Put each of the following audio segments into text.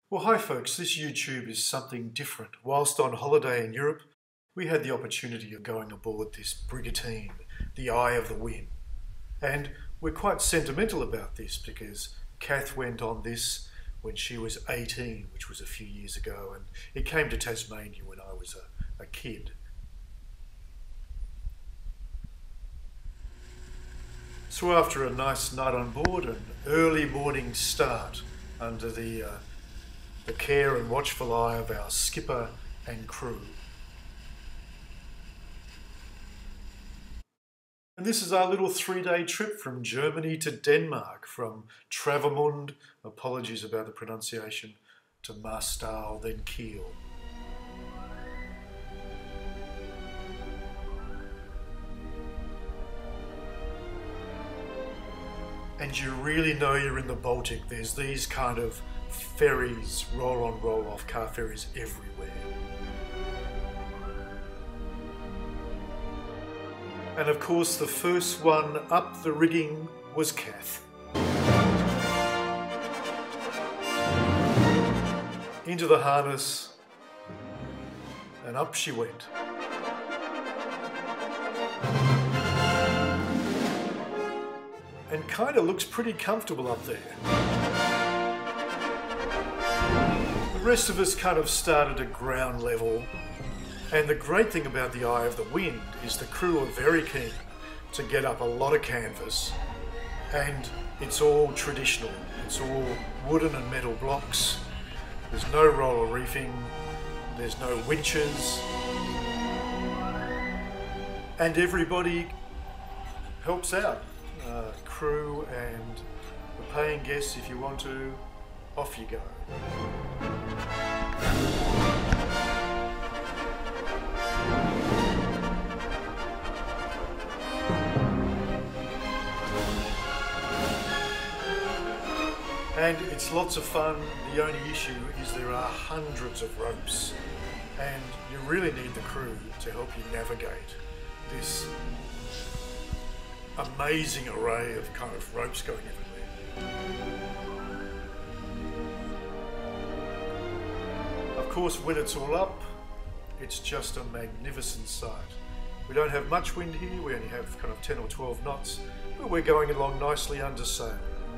Well, hi folks, this YouTube is something different. Whilst on holiday in Europe, we had the opportunity of going aboard this Brigantine, the Eye of the Wind. And we're quite sentimental about this because Kath went on this when she was 18, which was a few years ago, and it came to Tasmania when I was a kid. So after a nice night on board, an early morning start under the care and watchful eye of our skipper and crew. And this is our little 3-day trip from Germany to Denmark, from Travemünde, apologies about the pronunciation, to Marstal, then Kiel. And you really know you're in the Baltic. There's these kind of ferries, roll-on, roll-off car ferries everywhere. And of course the first one up the rigging was Kath. Into the harness, and up she went. And kind of looks pretty comfortable up there. The rest of us kind of started at ground level, and the great thing about the Eye of the Wind is the crew are very keen to get up a lot of canvas, and it's all traditional. It's all wooden and metal blocks. There's no roller reefing, there's no winches, and everybody helps out. Crew and the paying guests, if you want to, off you go. And it's lots of fun. The only issue is there are hundreds of ropes, and you really need the crew to help you navigate this amazing array of kind of ropes going everywhere. Of course, when it's all up, it's just a magnificent sight. We don't have much wind here, we only have kind of 10 or 12 knots, but we're going along nicely under sail.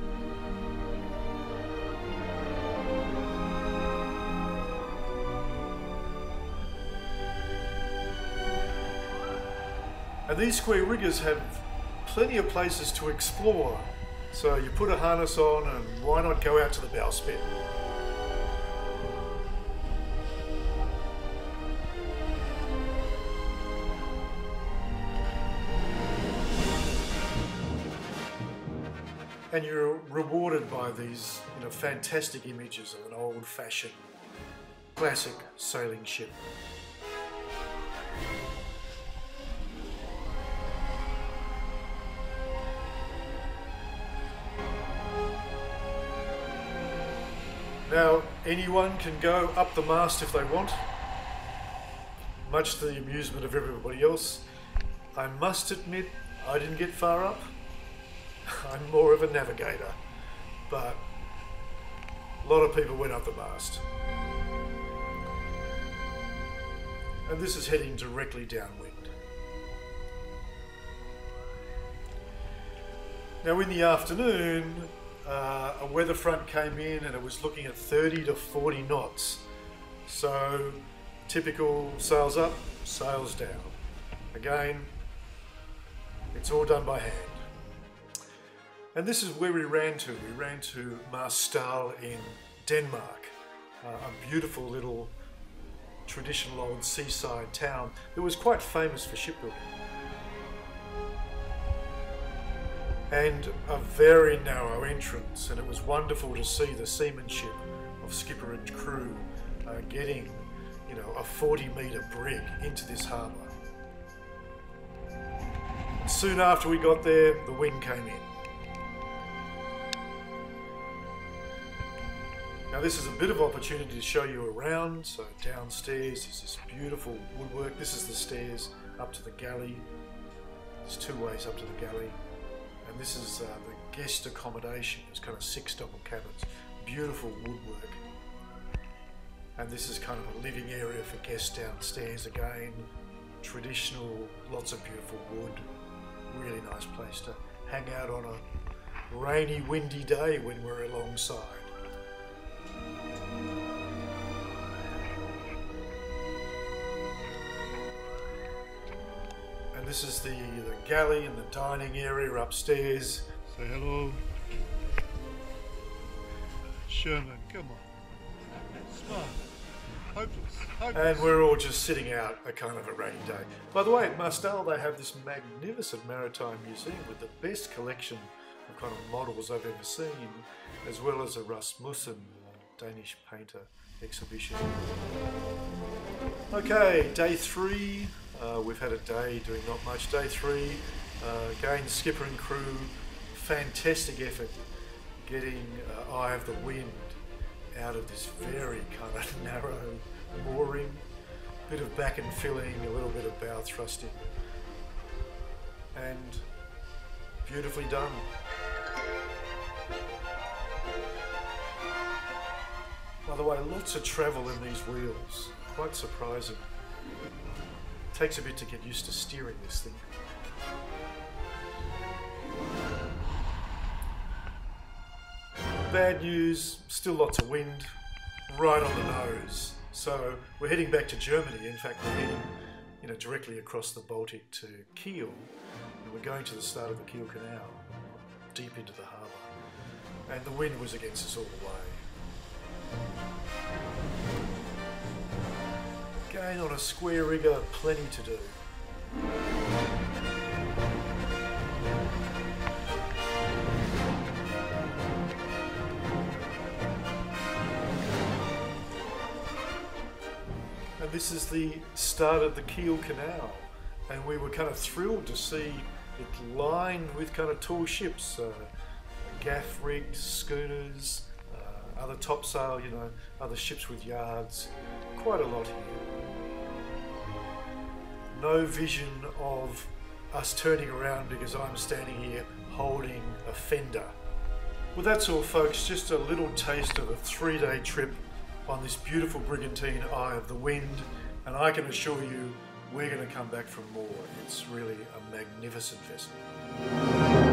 And these square riggers have plenty of places to explore, so you put a harness on and why not go out to the bowsprit. And you're rewarded by these fantastic images of an old-fashioned classic sailing ship. Now, anyone can go up the mast if they want, much to the amusement of everybody else. I must admit, I didn't get far up. I'm more of a navigator, but a lot of people went up the mast. And this is heading directly downwind. Now, in the afternoon, a weather front came in and it was looking at 30 to 40 knots. So typical sails up, sails down. Again, it's all done by hand. And this is where we ran to. We ran to Marstal in Denmark, a beautiful little traditional old seaside town that was quite famous for shipbuilding. And a very narrow entrance, and it was wonderful to see the seamanship of skipper and crew getting, a 40-metre brig into this harbour. Soon after we got there, the wind came in. Now this is a bit of opportunity to show you around. So downstairs is this beautiful woodwork. This is the stairs up to the galley. There's 2 ways up to the galley. And this is the guest accommodation. It's kind of 6 double cabins. Beautiful woodwork. And this is kind of a living area for guests downstairs again. Traditional, lots of beautiful wood. Really nice place to hang out on a rainy, windy day when we're alongside. And this is the galley and the dining area upstairs. Say hello. Sherman, come on. Smile. Hopeless. And we're all just sitting out a kind of a rainy day. By the way, at Marstal they have this magnificent maritime museum with the best collection of kind of models I've ever seen, as well as a Rasmussen, Danish painter, exhibition. Okay, day 3. We've had a day doing not much. Day 3, again skipper and crew, fantastic effort getting Eye of the Wind out of this very kind of narrow mooring. Bit of back and filling, a little bit of bow thrusting, and beautifully done. By the way, lots of travel in these wheels, quite surprising. Takes a bit to get used to steering this thing. Bad news, still lots of wind, right on the nose. So we're heading back to Germany. In fact, we're heading directly across the Baltic to Kiel. And we're going to the start of the Kiel Canal, deep into the harbour. And the wind was against us all the way. Again, on a square rigger, plenty to do. And this is the start of the Kiel Canal, and we were kind of thrilled to see it lined with kind of tall ships, gaff rigged schooners, other topsail, other ships with yards, quite a lot here. No vision of us turning around because I'm standing here holding a fender. Well, that's all folks, just a little taste of a 3-day trip on this beautiful Brigantine Eye of the Wind, and I can assure you we're going to come back for more. It's really a magnificent vessel.